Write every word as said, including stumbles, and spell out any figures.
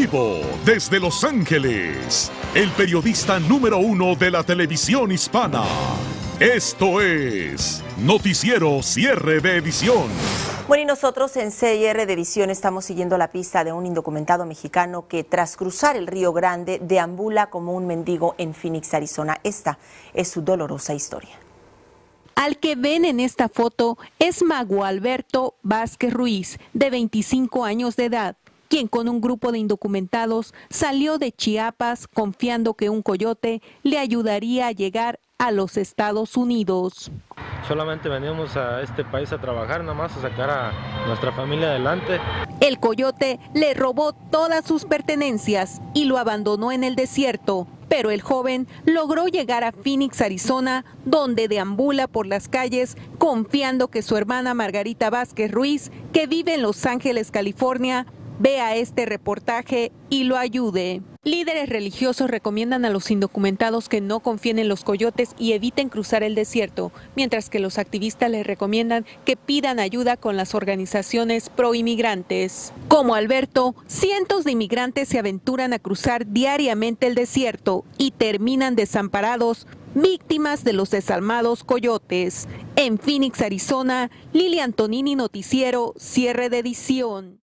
vivo desde Los Ángeles, el periodista número uno de la televisión hispana. Esto es Noticiero Cierre de Edición. Bueno, y nosotros en C I R de Edición estamos siguiendo la pista de un indocumentado mexicano que tras cruzar el Río Grande deambula como un mendigo en Phoenix, Arizona. Esta es su dolorosa historia. Al que ven en esta foto es Mago Alberto Vázquez Ruiz, de veinticinco años de edad, quien con un grupo de indocumentados salió de Chiapas confiando que un coyote le ayudaría a llegar a los Estados Unidos. Solamente veníamos a este país a trabajar, nada más a sacar a nuestra familia adelante. El coyote le robó todas sus pertenencias y lo abandonó en el desierto, pero el joven logró llegar a Phoenix, Arizona, donde deambula por las calles confiando que su hermana Margarita Vázquez Ruiz, que vive en Los Ángeles, California, vea este reportaje y lo ayude. Líderes religiosos recomiendan a los indocumentados que no confíen en los coyotes y eviten cruzar el desierto, mientras que los activistas les recomiendan que pidan ayuda con las organizaciones proinmigrantes. Como Alberto, cientos de inmigrantes se aventuran a cruzar diariamente el desierto y terminan desamparados, víctimas de los desalmados coyotes. En Phoenix, Arizona, Lili Antonini, Noticiero Cierre de Edición.